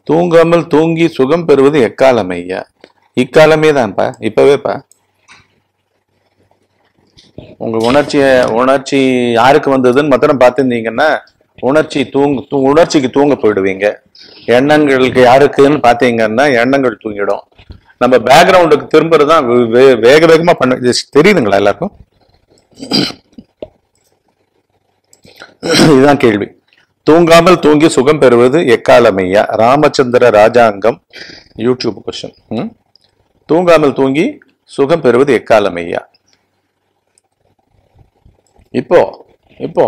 தூங்காமல் தூங்கி சுகம் பெறுவது எக்காலம் ஐயா? இக்காலமே தான்ப்பா, இப்பவேப்பா. உங்க உணர்ச்சி யாருக்கு வந்ததுன்னு மாத்திரம் பார்த்துருந்தீங்கன்னா உணர்ச்சிக்கு தூங்க போயிடுவீங்க. எண்ணங்களுக்கு யாருக்குன்னு பார்த்தீங்கன்னா எண்ணங்கள் தூங்கிடும். நம்ம பேக்ரவுண்டுக்கு திரும்புறதுதான் வேக வேகமா பண்ண தெரியுதுங்களா எல்லாருக்கும்? இதுதான் கேள்வி. தூங்காமல் தூங்கி சுகம் பெறுவது எக்காலமையா? Ramachandra Rajangam YouTube question. தூங்காமல் தூங்கி சுகம் பெறுவது எக்காலமையா? இப்போ இப்போ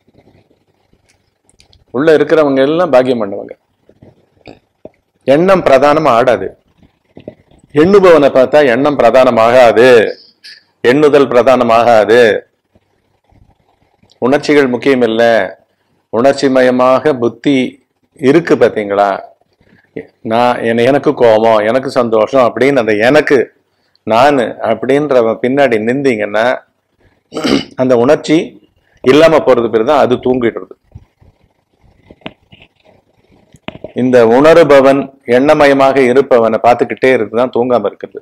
உள்ள இருக்கிறவங்க எல்லாம் பாக்கியம் பண்ணுவாங்க. எண்ணம் பிரதானம் ஆடாது. எண்ணுபவனை பார்த்தா எண்ணம் பிரதானமாகாது, எண்ணுதல் பிரதானமாகாது. உணர்ச்சிகள் முக்கியம் இல்லை, உணர்ச்சி மயமாக புத்தி இருக்கு. பார்த்தீங்களா? எனக்கு கோபம், எனக்கு சந்தோஷம் அப்படின்னு அந்த எனக்கு நான் அப்படின்ற பின்னாடி நின்றீங்கன்னா அந்த உணர்ச்சி இல்லாம போறது பேர் தான் அது தூங்கிடுறது. இந்த உணர்பவன் எண்ணமயமாக இருப்பவனை பார்த்துக்கிட்டே இருக்குதான் தூங்காம இருக்குது.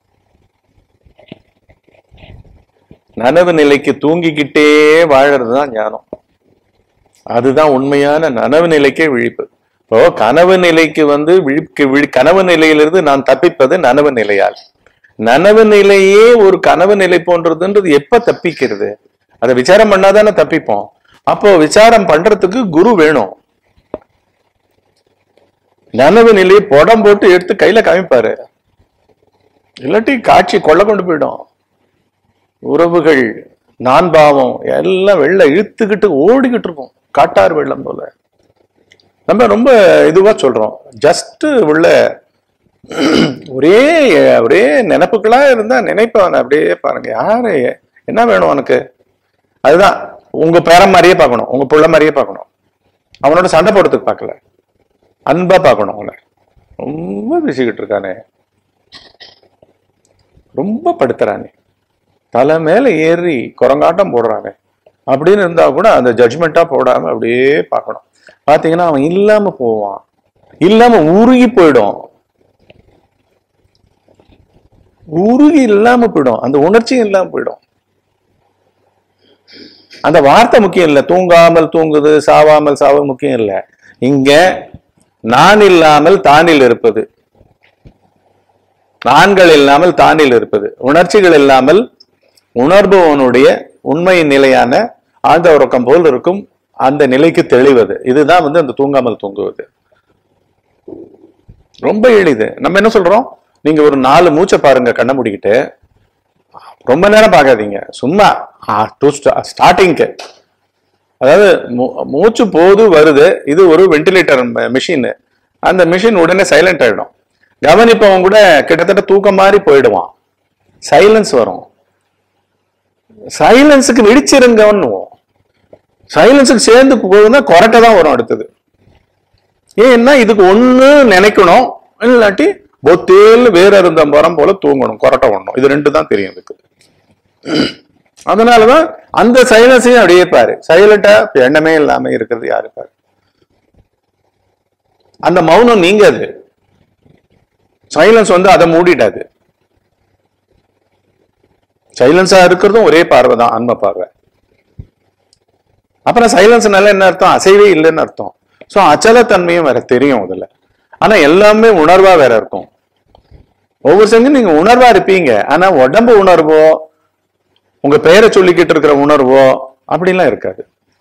நனவு நிலைக்கு தூங்கிக்கிட்டே வாழறதுதான் ஞானம். அதுதான் உண்மையான நனவு நிலைக்கே விழிப்பு. இப்போ கனவு நிலைக்கு கனவு நிலையிலிருந்து நான் தப்பிப்பது நனவு நிலையால். நனவு நிலையே ஒரு கனவு நிலை போன்றதுன்றது எப்ப தப்பிக்கிறது? அதை விசாரம் பண்ணாதானே தப்பிப்போம். அப்போ விசாரம் பண்றதுக்கு குரு வேணும். நனவு நிலையை படம் போட்டு எடுத்து கையில காமிப்பாரு, இல்லாட்டி காட்சி கொள்ள கொண்டு போயிடும். உறவுகள் நான் பாவம் எல்லாம் வெள்ள இழுத்துக்கிட்டு ஓடிக்கிட்டு இருக்கும், காட்டார் வெள்ளம் போல. நம்ம ரொம்ப இதுவா சொல்றோம். ஜஸ்ட் உள்ள ஒரே ஒரே நினைப்புகளா இருந்தா நினைப்பவன் அப்படியே பாருங்க. யாரு என்ன வேணும் உனக்கு? அதுதான் உங்க பேரன் மாதிரியே பார்க்கணும், உங்க புள்ள மாதிரியே பார்க்கணும். அவனோட சண்டை போடுறதுக்கு பார்க்கல, அன்பா பார்க்கணும். அவனை ரொம்ப பேசிக்கிட்டு இருக்கானே, ரொம்ப படுத்துறானே, தலை மேல ஏறி குரங்காட்டம் போடுறானே அப்படின்னு இருந்தா கூட அந்த ஜட்ஜ்மெண்டா போடாம அப்படியே பார்க்கணும். பாத்தீங்கன்னா அவன் இல்லாம போவான், இல்லாம உருகி போயிடும். உருகி இல்லாம போயிடும், அந்த உணர்ச்சியும் இல்லாம போயிடும். அந்த வார்த்தை முக்கியம் இல்லை. தூங்காமல் தூங்குது, சாவாமல் சாவது முக்கியம் இல்லை. இங்க நான் இல்லாமல் தானில் இருப்பது, நான்கள் இல்லாமல் தானில் இருப்பது, உணர்ச்சிகள் இல்லாமல் உணர்பவனுடைய உண்மையின் நிலையான ஆழ்ந்த உறக்கம் போல் இருக்கும் அந்த நிலைக்கு தெளிவது. இதுதான் அந்த தூங்காமல் தூங்குவது. ரொம்ப எளிது. நம்ம என்ன சொல்றோம்? நீங்க ஒரு 4 மூச்சை பாருங்க கண்ணை மூடிக்கிட்டு. ரொம்ப நேரம் பார்க்காதீங்க, சும்மா ஸ்டார்டிங்க்கு. அதாவது மூச்சு போது வருது, இது ஒரு வென்டிலேட்டர் மிஷின். அந்த மிஷின் உடனே சைலண்ட் ஆயிடும். கவனிப்பவன் கூட கிட்டத்தட்ட தூக்கம் மாதிரி போயிடுவான். சைலன்ஸ் வரும். சைலன்ஸுக்கு வெடிச்சிருங்கன்னுவோம். சைலன்ஸுக்கு சேர்ந்து போகுதுன்னா கொரட்டை தான் வரும் அடுத்தது. ஏன்னா இதுக்கு ஒண்ணு நினைக்கணும், இல்லாட்டி பொத்தேல் வேற இருந்த மரம் போல தூங்கணும், கொரட்டை ஒண்ணும். இது 2 தான் தெரியும் இதுக்கு. அதனாலதான் அந்த சைலன்ஸையும் அப்படியே பாரு. சைலண்டா எண்ணமே இல்லாம இருக்கிறது யாரு பாரு. அந்த மௌனம் நீங்காது. சைலன்ஸ் அதை மூடிடாது. சைலன்ஸா இருக்கிறதும் ஒரே பார்வை தான், ஆன்ம பார்வை. அப்புறம் சைலன்ஸ்னால என்ன அர்த்தம்? அசைவே இல்லைன்னு அர்த்தம். சோ அச்சலத்தன்மையும் வேற தெரியும் அதுல. ஆனா எல்லாமே உணர்வா வேற இருக்கும். ஒவ்வொரு செஞ்சும் நீங்க உணர்வா இருப்பீங்க, ஆனா உடம்பு உணர்வோ உங்க பெயரை சொல்லிக்கிட்டு இருக்கிற உணர்வோ அப்படிலாம் இருக்காது.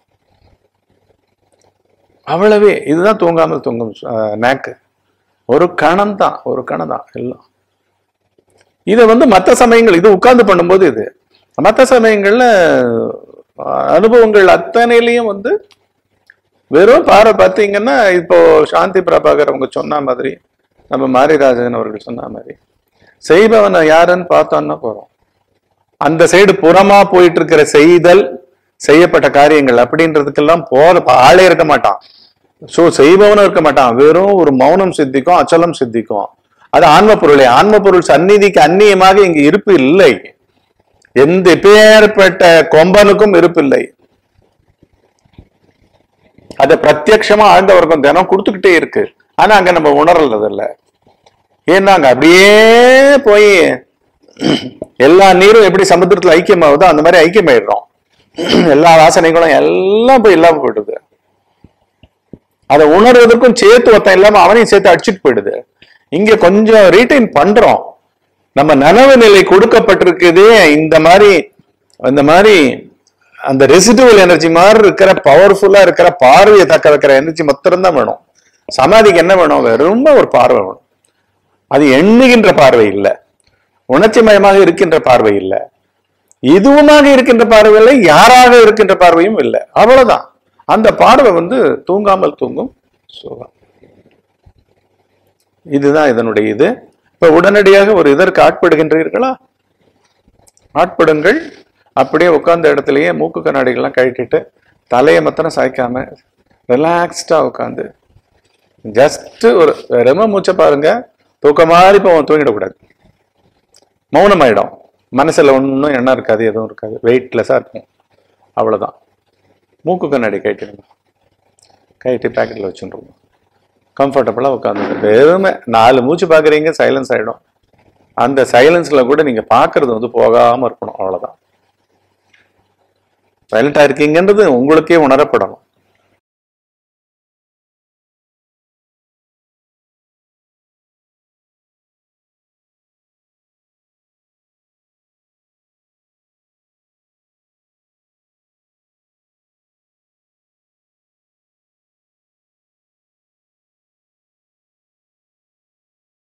அவ்வளவே. இதுதான் தூங்காமல் தூங்கும் நாக்கு. ஒரு கணம் தான், ஒரு கணம் தான் எல்லாம். இதை மற்ற சமயங்கள் இது உட்கார்ந்து பண்ணும்போது, இது மற்ற சமயங்கள்ல அனுபவங்கள் அத்தனையிலையும் வெறும் பாறை பார்த்தீங்கன்னா, இப்போ சாந்தி பிரபாகர் அவங்க சொன்ன மாதிரி, நம்ம மாரிராஜன் அவர்கள் சொன்ன மாதிரி, செய்பவனை யாருன்னு பார்த்தோம்னா போறோம். அந்த சைடு புறமா போயிட்டு இருக்கிற செய்தல், செய்யப்பட்ட காரியங்கள் அப்படின்றதுக்கெல்லாம் ஆளே இருக்க மாட்டான். சோ செய்பவனும் இருக்க மாட்டான். வெறும் ஒரு மௌனம் சித்திக்கும், அச்சலம் சித்திக்கும். அது ஆன்ம பொருளே. ஆன்ம பொருள் சந்நிதிக்கு அந்நியமாக இங்கு இருப்பு இல்லை. எந்த பேர்பட்ட கொம்பனுக்கும் இருப்பு இல்லை. அதை பிரத்யட்சமா ஆழ்ந்த வர்க்கம் தினம் கொடுத்துக்கிட்டே இருக்கு. ஆனா அங்க நம்ம உணர்றது இல்லை. ஏன்னா அங்க அப்படியே போய் எல்லா நீரும் எப்படி சமுத்திரத்துல ஐக்கியமாகுதோ அந்த மாதிரி ஐக்கியமாயிடுறோம். எல்லா வாசனைகளும் எல்லாம் போய் இல்லாம போயிடுது. அதை உணர்வதற்கும் சேர்த்து ஒருத்தன் இல்லாம அவனையும் சேர்த்து அடிச்சுட்டு போயிடுது. இங்க கொஞ்சம் ரீட்டைன் பண்றோம். நம்ம நனவு நிலை கொடுக்கப்பட்டிருக்குதே இந்த மாதிரி அந்த ரெசிடுவல் எனர்ஜி மாதிரி இருக்கிற பவர்ஃபுல்லா இருக்கிற பார்வையை தக்க வைக்கிற எனர்ஜி மொத்தம் தான் வேணும். சமாதிக்கு என்ன வேணும்? ரொம்ப ஒரு பார்வை வேணும். அது எண்ணுகின்ற பார்வை இல்லை, உணர்ச்சி மயமாக இருக்கின்ற பார்வை இல்லை, இதுவுமாக இருக்கின்ற பார்வை இல்லை, யாராக இருக்கின்ற பார்வையும் இல்லை. அவ்வளவுதான். அந்த பார்வை தூங்காமல் தூங்கும் சுகம். இதுதான் இதனுடைய இது. இப்ப உடனடியாக ஒரு இதற்கு ஆட்படுகின்றீர்களா? ஆட்படுங்கள். அப்படியே உட்கார்ந்த இடத்துலயே மூக்கு கண்ணாடிகள்லாம் கழட்டிட்டு தலையை மாத்திரம் சாய்க்காம ரிலாக்ஸ்டா உட்காந்து ஜஸ்ட் ஒரு ரெம மூச்சை பாருங்க. தூக்க மாதிரி தூங்கிடக்கூடாது. மௌனமாயிடும். மனசுல ஒன்றும் எண்ணம் இருக்காது, எதுவும் இருக்காது, வெயிட்லெஸ்ஸா இருக்கும். அவ்வளவுதான். மூக்கு கண்ணாடி கழட்டிடுங்க. கழட்டி பேக்கெட்ல வச்சுருவோம். கம்ஃபர்டபுளா உட்காந்து வெறுமை 4 மூச்சு பாக்குறீங்க, சைலன்ஸ் ஆயிடும். அந்த சைலன்ஸ்ல கூட நீங்க பாக்குறது போகாம இருக்கணும். அவ்வளவுதான். சைலண்டா இருக்கீங்கன்றது உங்களுக்கே உணரப்படணும்.